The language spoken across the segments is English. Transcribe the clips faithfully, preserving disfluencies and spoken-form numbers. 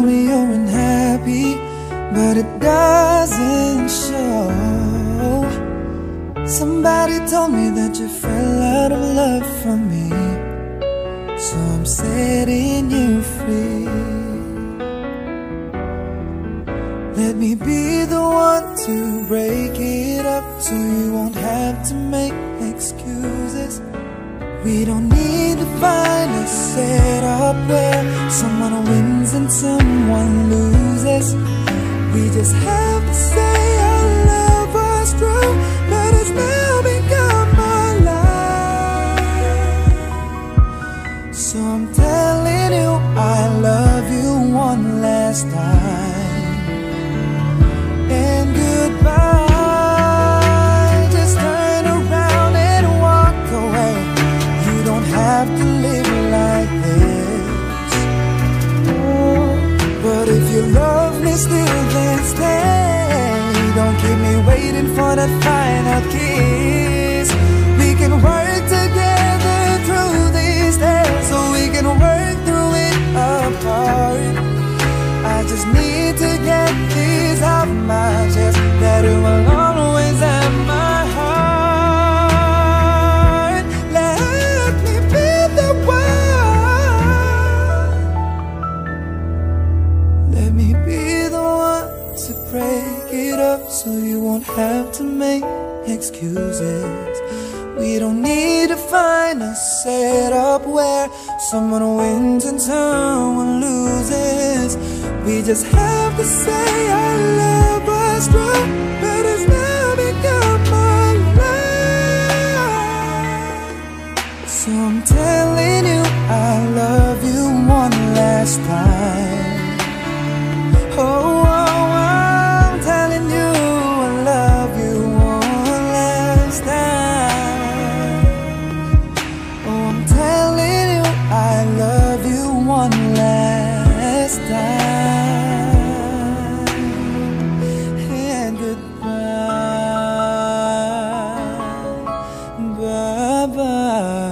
me you're unhappy, but it doesn't show. Somebody told me that you fell out of love for me, so I'm setting you free. Let me be the one to break it up, so you won't have to make excuses. We don't need to find a setup where someone wins and someone loses. We just have to say our love was true, but it's now become our life. So I'm telling you I love you one last time, and goodbye. Just turn around and walk away. You don't have to live like this. Oh, but if you love me still, then stay. Don't keep me waiting for that final kiss. We can work together through these days, so we can work through it apart. I just need to get this off my chest, that it will always have my heart. Let me be the one. Let me be the one to break it up, so you won't have to make excuses. We don't need to find a setup where someone wins and someone loses. We just have to say our love was true, but it's now become our life. So I'm telling you I love you one last time. Oh, oh, I'm telling you I love you one last time. Oh, I'm telling you I love you one last time. And goodbye, bye-bye.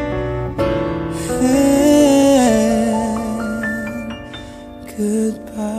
And goodbye.